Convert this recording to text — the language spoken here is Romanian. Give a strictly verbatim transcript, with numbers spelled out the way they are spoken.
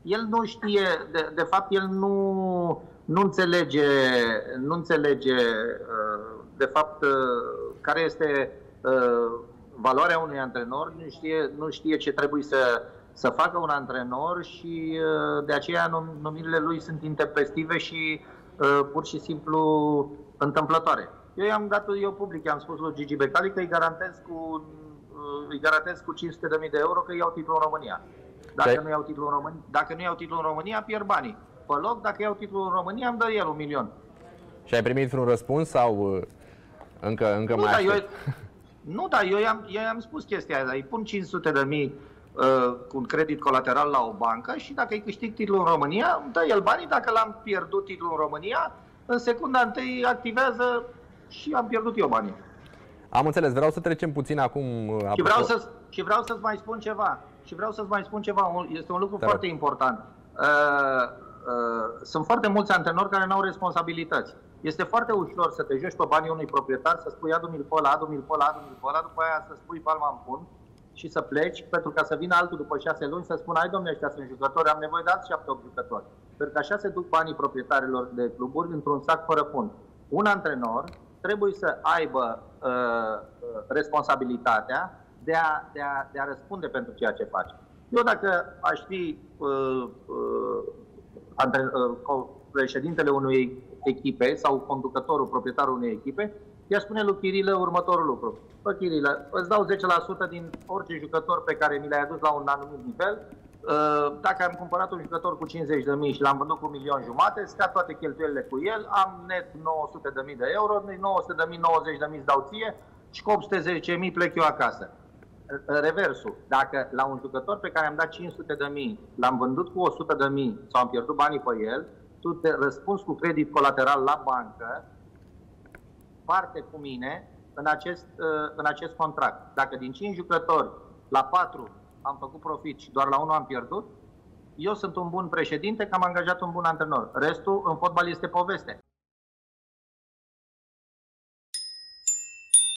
el nu știe, de, de fapt, el nu, nu înțelege, nu înțelege de fapt, care este valoarea unui antrenor, nu știe, nu știe ce trebuie să, să facă un antrenor și de aceea numirile lui sunt intempestive și pur și simplu întâmplătoare. Eu i-am dat, eu public, i-am spus lui Gigi Becali că îi garantez cu, îi garantez cu cinci sute de mii de euro că iau titlul în România. Dacă nu iau titlul în România, dacă nu iau titlul în România, pierd banii. Pe loc, dacă iau titlul în România, îmi dă el un milion. Și ai primit un răspuns sau încă, încă nu, mai da, aștept? eu, nu, da, eu i-am, eu i-am spus chestia aia, îi pun cinci sute de mii uh, cu un credit colateral la o bancă și dacă îi câștig titlul în România, îmi dă el banii. Dacă l-am pierdut titlul în România, în secunda întâi activează și am pierdut eu banii. Am înțeles, vreau să trecem puțin acum. Și vreau, să, și vreau să-ți mai spun ceva. Și vreau să-ți mai spun ceva. Este un lucru Te foarte rog. important. Uh, uh, sunt foarte mulți antrenori care nu au responsabilități. Este foarte ușor să te joci pe banii unui proprietar, să spui adu-mi-l pe ăla, adu-mi-l pe ăla, adu-mi-l pe ăla, după aia să spui palma în pun și să pleci, pentru ca să vină altul după șase luni să spună: ai, domne, ăștia sunt jucători, am nevoie de alți șapte opt jucători. Pentru că așa se duc banii proprietarilor de cluburi într-un sac fără fund. Un antrenor trebuie să aibă uh, responsabilitatea de a, de, a, de a răspunde pentru ceea ce face. Eu dacă aș fi uh, uh, antre, uh, președintele unei echipe sau conducătorul, proprietarul unei echipe, i-aș spune lui Chirilă următorul lucru: bă, Chirilă, îți dau zece la sută din orice jucător pe care mi l-ai adus la un anumit nivel. Dacă am cumpărat un jucător cu cincizeci de mii și l-am vândut cu un milion jumate, scad toate cheltuielile cu el, am net nouă sute de mii de euro, nouă sute de mii, nouăzeci de mii îți dau ție și cu opt sute zece mii plec eu acasă. Reversul: dacă la un jucător pe care am dat cinci sute de mii l-am vândut cu o sută de mii sau am pierdut banii pe el, tu te răspunzi cu credit colateral la bancă, parte cu mine în acest, în acest contract. Dacă din cinci jucători la patru am făcut profit și doar la unul am pierdut, eu sunt un bun președinte, că am angajat un bun antrenor. Restul în fotbal este poveste.